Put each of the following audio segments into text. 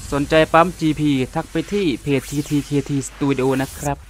สนใจปั๊ม GP ทักไปที่เพจ TTKT Studio นะครับ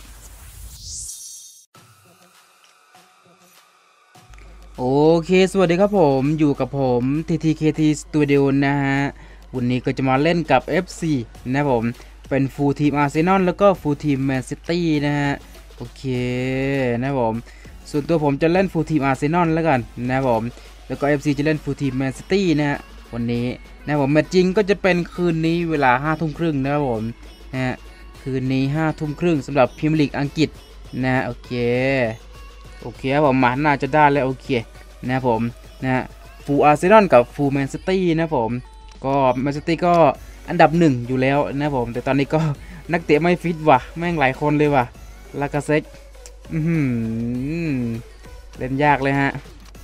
โอเคสวัสดีครับผมอยู่กับผม TTKT Studio นะฮะวันนี้ก็จะมาเล่นกับ FC นะผมเป็นฟูลทีมอาร์เซนอลแล้วก็ฟูลทีมแมนซิตี้นะฮะโอเคนะผมส่วนตัวผมจะเล่นฟูลทีมอาร์เซนอลแล้วกันนะผมแล้วก็ FC จะเล่นฟูลทีมแมนซิตี้นะฮะวันนี้นะผมแมตช์จริงก็จะเป็นคืนนี้เวลา 5:30 นะครับผมนะฮะคืนนี้ 5:30 สำหรับพรีเมียร์ลีกอังกฤษนะโอเคครับผมมาน่าจะได้แล้วโอเคนะผมนะฟูลอาร์เซนอลกับฟูลแมนซิตี้นะผมก็แมนซิตี้ก็อันดับ1อยู่แล้วนะผมแต่ตอนนี้ก็นักเตะไม่ฟิตว่ะแม่งหลายคนเลยว่ะลากาเซ็กเล่นยากเลยฮะ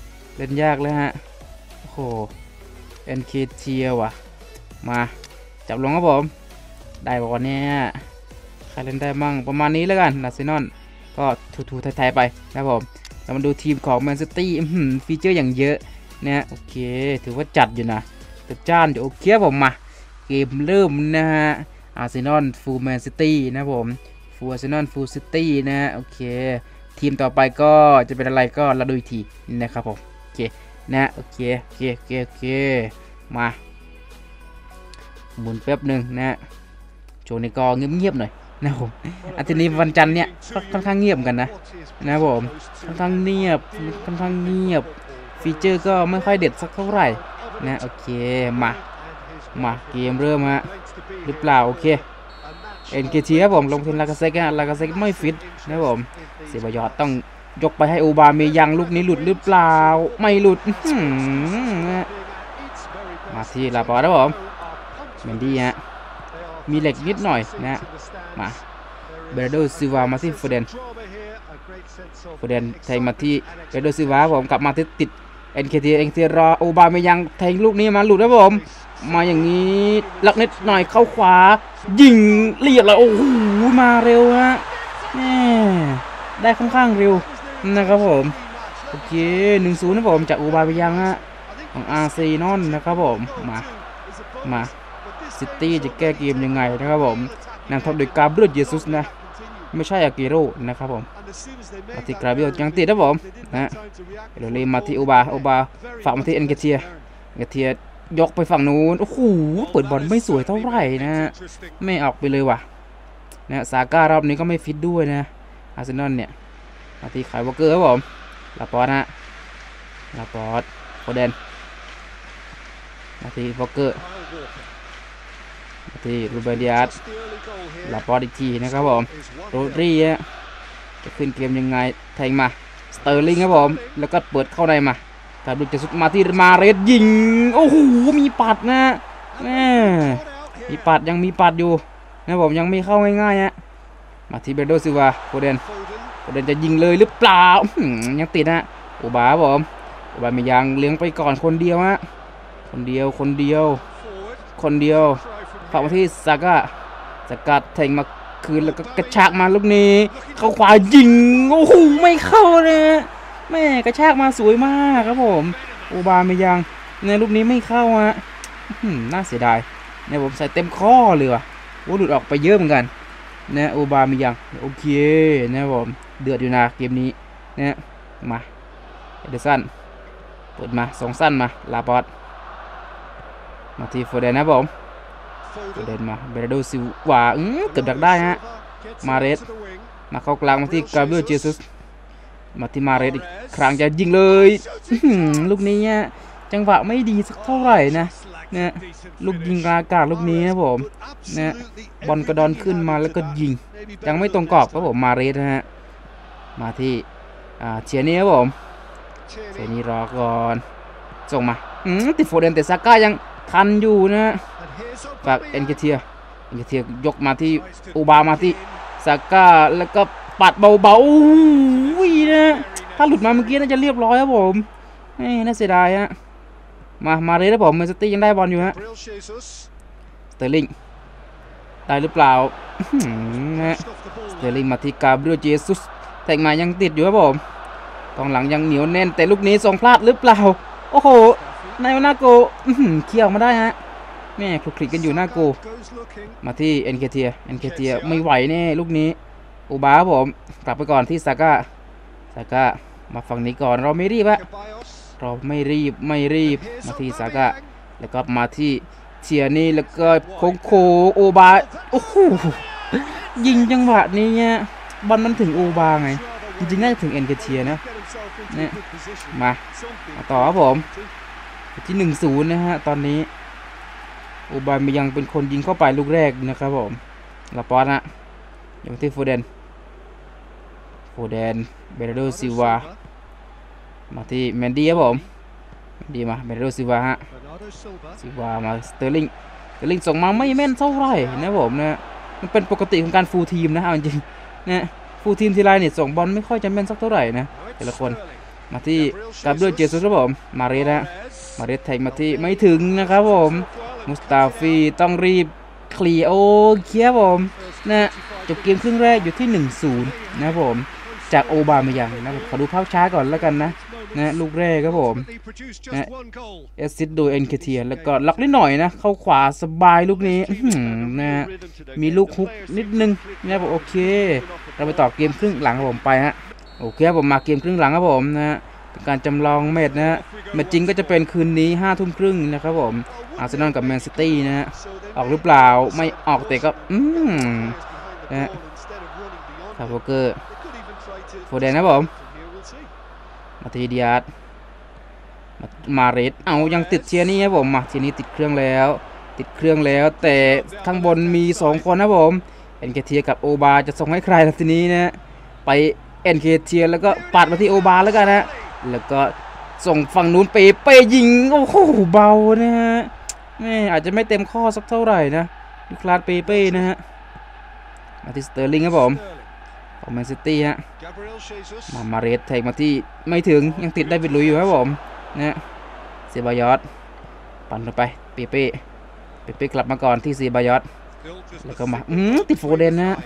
โอ้โหเอ็นเคเทียว่ะมาจับลงครับผมได้บอกว่าเนี่ยใครเล่นได้มั่งประมาณนี้แล้วกันอาร์เซนอลก็ทูไทยๆไปนะผมเรามาดูทีมของแมนซิตี้ฟีเจอร์อย่างเยอะนะโอเคถือว่าจัดอยู่นะแต่จ้านอยู่โอเคผมมาเกมเริ่มนะฮะอาร์เซนอลฟูลแมนซิตี้นะผมฟูลอาร์เซนอลฟูลซิตี้นะโอเคทีมต่อไปก็จะเป็นอะไรก็เราดูอีกทีนะครับผมโอเคนะโอเคมาหมุนแป๊บหนึ่งนะโชว์ในกอเงียบๆหน่อยนะผมอาทิตย์นี้วันจันทร์เนี่ยค่อนข้างเงียบกันนะผมค่อนข้างเงียบฟีเจอร์ก็ไม่ค่อยเด็ดสักเท่าไหร่นะโอเคมาเกมเริ่มฮะหรือเปล่าโอเคเอ็นเกทีครับผมลงทุนลากาเซ็กไม่ฟิตนะผมเสียบยอดต้องยกไปให้โอบาเมยังลูกนี้หลุดหรือเปล่าไม่หลุดมาที่ลาปอร์ตครับผมเมนดี้ฮะมีเหล็กนิดหน่อยนะมาเบรโดซิวามาที่โฟเดนแทงมาที่เบรโดซิวาผมกลับมาติดเอ็นเคทีรอโอบาเมยังแทงลูกนี้มาหลุดครับผมมาอย่างนี้ลักนิดหน่อยเข้าขวายิงเรียบเลยโอ้โหมาเร็วฮะได้ค่อนข้างเร็วนะครับผมโอเค 1-0 นะผมจากโอบาเมยังฮะของอาร์เซนอลนะครับผมมาซิตี้จะแก้เกมยังไงนะครับผมนำทัพโดยกาเบรียลเยซุสนะไม่ใช่อากิโร่นะครับผมมาที่กราเบรียลยังติดนะผมนะเดี๋ยวเลยมาที่โอบาฝากมาที่เอ็นเกเทียยกไปฝั่งนู้นโอ้โหเปิดบอลไม่สวยเท่าไหร่นะไม่ออกไปเลยว่ะนะซาก้ารอบนี้ก็ไม่ฟิตด้วยนะอาร์เซนอลเนี่ยมาที่ไควอลเกอร์ครับผมลาปอร์ตโฟเดนมาที่วอลเกอร์ที่รูเบน ดิอาสลาปอร์ตอีกทีนะครับผมโรดรีจะขึ้นเกมยังไงแทงมาสเตอร์ลิงครับผมแล้วก็เปิดเข้าในมาถ้าดูจะสุดมาที่มาเรสยิงโอ้โหมีปัดนะมีปัดอยู่นะผมยังไม่เข้าง่ายๆฮะมาที่เบโดซิวาโฟเดนจะยิงเลยหรือเปล่ายังติดนะโอบาผมโอบาไม่ยังเลี้ยงไปก่อนคนเดียวฮะคนเดียวฝากมาที่ซาก้าแทงมาคืนแล้วก็กระชากมาลูกนี้เข้าขวายิงโอ้โหไม่เข้าเลยแม่กระชากมาสวยมากครับผมโอบาไม่ยังในลูกนี้ไม่เข้าฮะน่าเสียดายเนี่ยผมใส่เต็มข้อเลยว่ะโอ้หลุดออกไปเยอะเหมือนกันนะโอบาไม่ยังโอเคนะผมเดือดอยู่นะเกมนี้นะมาเดซันเปิดมา2สั้นมาลาปอร์ตมาที่โฟเดนนะผมเดินมาเบรโดซิวาเกือบดักได้ฮะมาเรสมาเข้ากลางมาที่กาเบรียลเจซุสมาที่มาเรสอีกครั้งจะยิงเลยลูกนี้เนี่ยจังหวะไม่ดีสักเท่าไหร่นะลูกยิงอากาศลูกนี้นะผมบอลกระดอนขึ้นมาแล้วก็ยิงยังไม่ตรงกรอบครับผมมาเรสนะฮะมาที่เชียร์นี่ครับผมเชียร์นี่รอก่อนส่งมาติดโฟเดนแต่ซาก้ายังทันอยู่นะฝากเอ็นเกเทียยกมาที่โอบามาที่ซาก้าแล้วก็ปัดเบาๆนะถ้าหลุดมาเมื่อกี้น่าจะเรียบร้อยครับผมน่าเสียดายฮะมาเลยนะผมแมนซิตี้ยังได้บอลอยู่ฮะสเตอร์ลิงได้หรือเปล่าสเตอร์ลิงมาที่กาเบรียลเจซุสแทงมายังติดอยู่ครับผมกองหลังยังเหนียวแน่นแต่ลูกนี้ส่งพลาดหรือเปล่าโอ้โหนายนาโกเขี่ยวมาได้ฮะแม่คลุกคลิกกันอยู่หน้ากูมาที่เอ็นเคเทียไม่ไหวแน่ลูกนี้อูบาผมกลับไปก่อนที่ซาก้ามาฝั่งนี้ก่อนเราไม่รีบเราไม่รีบมาที่ซาก้าแล้วก็มาที่เทียนี่แล้วก็โคโอบาโอ้โหยิงจังหวะนี้เนี่ยบอลมันถึงโอบาไงจริงๆน่าจะถึงเอ็นเคเทียนะเนี่ยมาต่อครับผมที่1-0นะฮะตอนนี้โอบายังเป็นคนยิงเข้าไปลูกแรกนะครับผมลาปอสนะอย่างที่โฟเดนเบรโดซิวามาที่แมนดี้ครับผมดีมาเบรโดซิวาฮะมาสเตอร์ลิงส่งมาไม่แม่นเท่าไหร่นะผมนะมันเป็นปกติของการฟูลทีมนะเอาจริงนะฟูลทีมทีไรเนี่ยส่งบอลไม่ค่อยจะแม่นสักเท่าไหร่นะแต่ละคนมาที่กาเบรียลเจซุสครับผมมาเรสแทงมาที่ไม่ถึงนะครับผมมุสตาฟีต้องรีบเคลียร์โอเคครับผมนะจบเกมครึ่งแรกอยู่ที่ 1-0 นะครับผมจากโอบามายังนะขอดูภาพช้าก่อนแล้วกันนะลูกแรกครับผมนะเอสซิดโดยเอ็นเคเทียแล้วก็ล็อกนิดหน่อยนะเข้าขวาสบายลูกนี้นะมีลูกฮุกนิดนึงนะผมโอเคเราไปต่อเกมครึ่งหลังครับผมไปฮะโอเคครับผมมาเกมครึ่งหลังครับผมนะเป็นการจำลองแมตช์นะแมตช์จริงก็จะเป็นคืนนี้ 5:30 นะครับผมอาร์เซนอลกับแมนซิตี้นะออกหรือเปล่าไม่ออกแต่ก็นะคาร์โบเกอร์โฟเดนนะผมมาทีเดียดมาเรสเอายังติดเชียร์นี่ครับผมมาทีนี้ติดเครื่องแล้วแต่ข้างบนมี2คนนะผมเอ็นเคเทียกับโอบาจะส่งให้ใครล่ะทีนี้นะไปเอ็นเคเทียแล้วก็ปัดมาที่โอบาแล้วกันนะแล้วก็ส่งฝั่งนู้นเปยิงโอ้โหเบานะฮะอาจจะไม่เต็มข้อสักเท่าไหร่นะดูคลาสเป้นะฮะมาที่สเตอร์ลิงครับผมของแมนซิตี้ฮะมาเรสแทงมาที่ไม่ถึงยังติดได้บิดลุยอยู่ครับผมนะเซบายอสปั่นลงไปเป้กลับมาก่อนที่เซบายอสแล้วก็มาติดโฟเดนนะ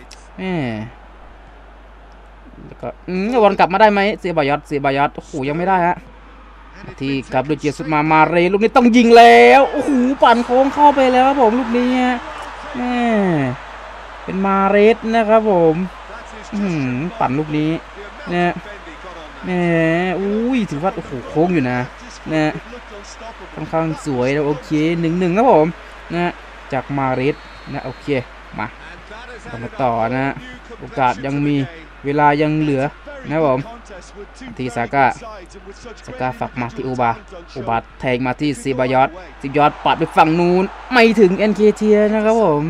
แล้วก็วนกลับมาได้ไหมเซบายอสโอ้โหยังไม่ได้ฮะที่กับดูเจียสุดมาเรลูกนี้ต้องยิงแล้วโอ้โหปั่นโค้งเข้าไปแล้วครับผมลูกนี้ฮะเป็นมาเรสนะครับผมปั่นลูกนี้อุ้ยถือว่าโอ้โหโค้งอยู่นะค่อนข้างสวยแล้วโอเค1-1ครับผมจากมาเรสนะโอเคมาต่อนะโอกาสยังมีเวลายังเหลือนะผมที่ซาก้าฝักมาที่โอบาแทงมาที่ซีบายอสปัดไปฝั่งนู้นไม่ถึงเอ็นเคเทียนะครับผม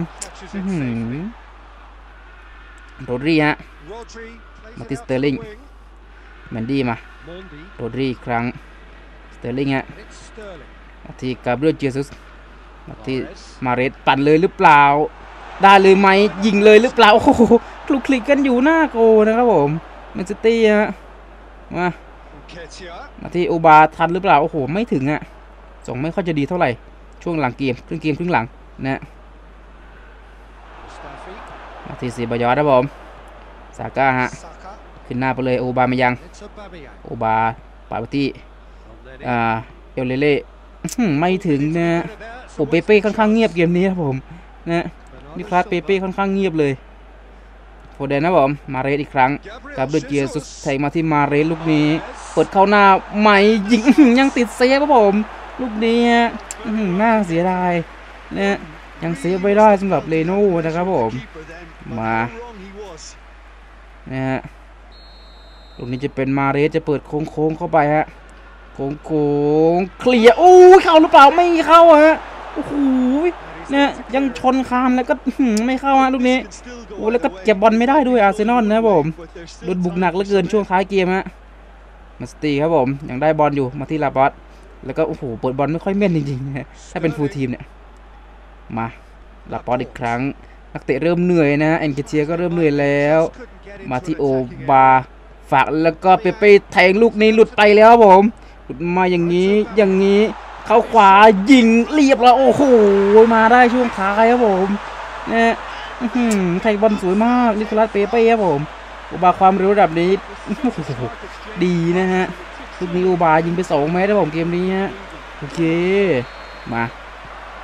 โรดรีฮะมาที่สเตอร์ลิงแมนดี้มาโรดรีครั้งสเตอร์ลิงฮะมาที่กาเบรียลเจซุสมาที่มาเรสปั่นเลยหรือเปล่าได้เลยไหมยิงเลยหรือเปล่าโอ้โหคลุกคลิกกันอยู่หน้าโกนะครับผมแมนซิตี้ฮะมาที่โอบาทันหรือเปล่าโอ้โหไม่ถึงอ่ะส่งไม่ค่อยจะดีเท่าไหร่ช่วงหลังเกมครึ่งหลังนะมาที่ซีบายอสครับผมซาก้าฮะขึ้นหน้าไปเลยโอบามายังโอบาปาดไปที่เอลเล่ไม่ถึงนะโอ้เป้ค่อนข้างเงียบเกมนี้ครับผมนะนี่คลาสเป้ค่อนข้างเงียบเลยโฟเดนนะผมมาเรสอีกครั้งกับเดเกียร์สุดแทงมาที่มาเรสลูกนี้เปิดเข้าหน้าไม่ยิงยังติดเซฟครับผมลูกนี้น่าเสียดายนะยังเซฟไม่ได้สำหรับเรโน่นะครับผมมานะฮะลูกนี้จะเป็นมาเรสจะเปิดโค้งเข้าไปฮะโค้งเคลียร์โอ้เข้าหรือเปล่าไม่เข้าฮะโอ้โหเนี่ยยังชนคานแล้วก็ไม่เข้าฮะลูกนี้โอ้แล้วก็เก็บบอลไม่ได้ด้วยอาร์เซนอลนะผมโดนบุกหนักเหลือเกินช่วงท้ายเกมฮะมาสตีครับผมยังได้บอลอยู่มาที่ลาบอสแล้วก็โอ้โหเปิดบอลไม่ค่อยแม่นจริงๆถ้าเป็นฟูลทีมเนี่ยมาลาบอสอีกครั้งนักเตะเริ่มเหนื่อยนะเอ็นเคเทียก็เริ่มเหนื่อยแล้วมาที่โอบาฝากแล้วก็เป้แทงลูกนี้หลุดไปแล้วครับผมหลุดมาอย่างนี้เข้าขวายิงเรียบแล้วโอ้โหมาได้ช่วงท้ายครับผมเนี่ยไทยบอลสวยมากนิโคลัสเป้ครับผมโอบาความเร็วระดับนี้ดีนะฮะลูกนี้โอบายิงไป2 เมตรครับผมเกมนี้ฮะโอเคมา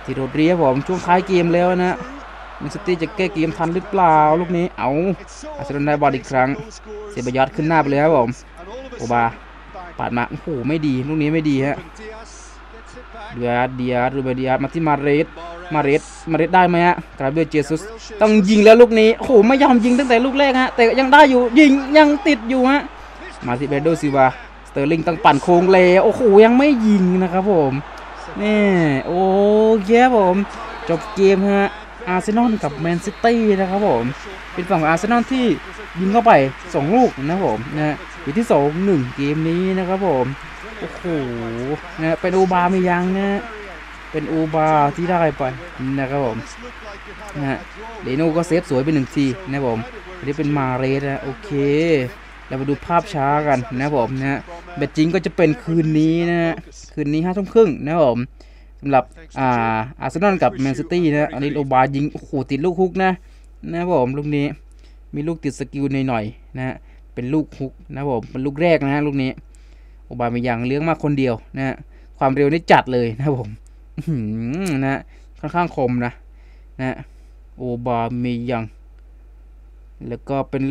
ทีโรเดรีครับผมช่วงท้ายเกมแล้วนะแมนซิตี้จะแก้เกมทันหรือเปล่าลูกนี้เอาอาร์เซนอลได้บอลอีกครั้งเซบายอสขึ้นหน้าไปเลยครับผมโอบาปาดมาโอ้โหไม่ดีลูกนี้ไม่ดีฮะเดียรูเบเดียมาที่มาเรสได้ไหมฮะกราเบรียลเจซุสต้องยิงแล้วลูกนี้โอ้โหไม่ยอมยิงตั้งแต่ลูกแรกฮะแต่ยังได้อยู่ยิงยังติดอยู่ฮะมาที่เบโดซิลวาสเตอร์ลิงต้องปั่นโค้งเลยโอ้โหยังไม่ยิงนะครับผมนี่โอเคผมจบเกมฮะอาร์เซนอลกับแมนซิตี้นะครับผมเป็นฝั่งของอาร์เซนอลที่ยิงเข้าไป2ลูกนะผมนะอยู่ที่2-1เกมนี้นะครับผมโอ้โหนะเป็นอูบาไม่ยังนะเป็นอูบาที่ได้ไปนะครับผมนะเดโน่ก็เซฟสวยไป1 ทีนะผมอันนี้เป็นมาเรสนะโอเคเรามาดูภาพช้ากันนะผมนะแบตจริงก็จะเป็นคืนนี้นะคืนนี้5 ทุ่มครึ่งนะผมสำหรับอาร์เซนอลกับแมนซิตี้นะอันนี้โอบายิงโอ้โหติดลูกฮุกนะผมลูกนี้มีลูกติดสกิลหน่อยๆนะเป็นลูกฮุกนะผมเป็นลูกแรกนะลูกนี้โอบาไม่ยังเลี้ยงมาคนเดียวนะความเร็วนี่จัดเลยนะผมนะค่อนข้างคมนะโอบาไม่ยังแล้วก็เป็น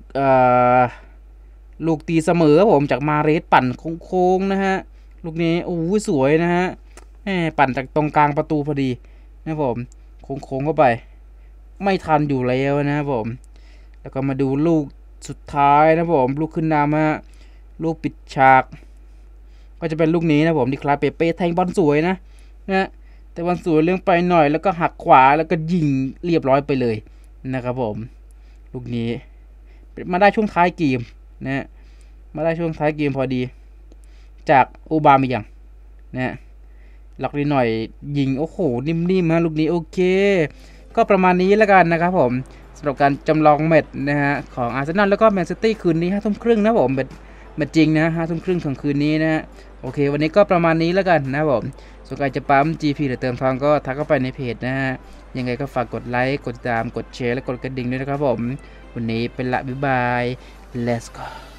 ลูกตีเสมอผมจากมาเรสปั่นโค้งๆนะฮะลูกนี้โอ้สวยนะฮะปั่นจากตรงกลางประตูพอดีนะผมโค้งเข้าไปไม่ทันอยู่แล้วนะผมแล้วก็มาดูลูกสุดท้ายนะผมลูกขึ้นนำฮะลูกปิดฉากก็จะเป็นลูกนี้นะผมดิคลาเปเป้แทงบอลสวยนะแต่บอลสวยเลี้ยงไปหน่อยแล้วก็หักขวาแล้วก็ยิงเรียบร้อยไปเลยนะครับผมลูกนี้มาได้ช่วงท้ายเกมนะมาได้ช่วงท้ายเกมพอดีจากโอบามิยังหลักนิดหน่อยยิงโอ้โหนิ่มๆฮะลูกนี้โอเคก็ประมาณนี้แล้วกันนะครับผมสำหรับการจำลองแมตช์นะฮะของอาร์เซนอลแล้วก็แมนซิตี้คืนนี้5 ทุ่มครึ่งนะผมแมตช์จริงนะ5 ทุ่มครึ่งของคืนนี้นะฮะโอเควันนี้ก็ประมาณนี้แล้วกันนะผมส่วนใครจะปั๊ม GP หรือเติมทองก็ทักเข้าไปในเพจนะฮะยังไงก็ฝากกดไลค์กดติดตามกดแชร์และกดกระดิ่งด้วยนะครับผมวันนี้เป็นละบ๊ายบาย let's go